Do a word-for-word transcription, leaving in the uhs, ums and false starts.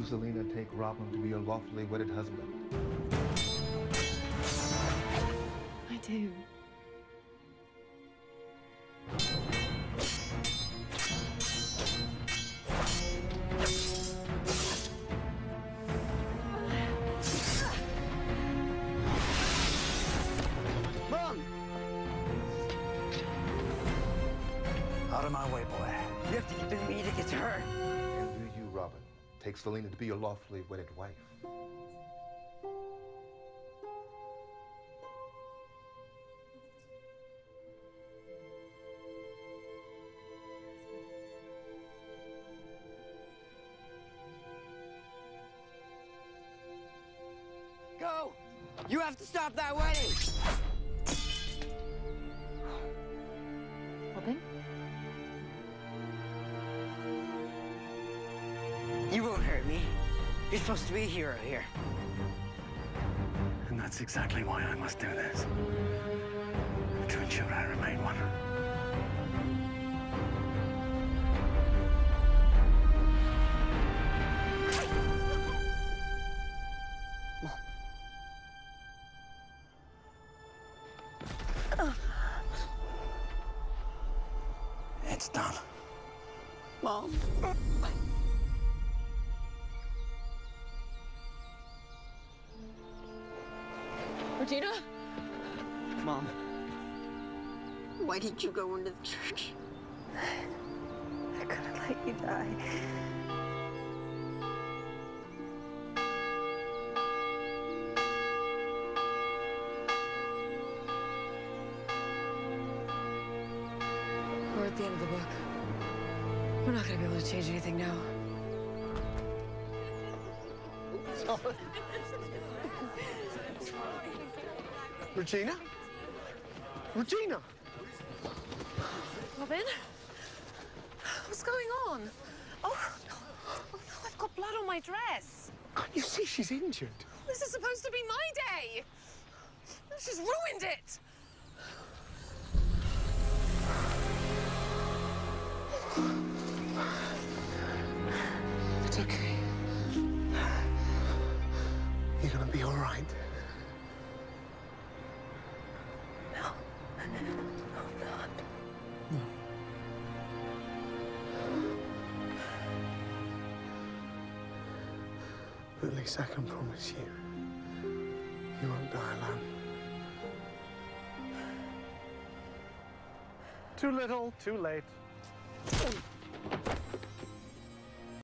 you, Selina, take Robin to be your lawfully wedded husband? I do. Mom! Out of my way, boy. You have to get through me to get to her. And do you, Robin, take Selina to be your lawfully wedded wife? Go! You have to stop that wedding! Robin? You won't hurt me. You're supposed to be a hero here. And that's exactly why I must do this. To ensure I remain one. It's done. Mom. Regina? Mom. Why did you go into the church? I couldn't let you die. We're at the end of the book. We're not gonna be able to change anything now. Regina? Regina? Robin? What's going on? Oh, no. Oh, no, I've got blood on my dress. Can't you see she's injured? This is supposed to be my day. She's ruined it. It's okay. You're gonna be all right. No. No, I'm not. No. But at least I can promise you, you won't die alone. Too little, too late.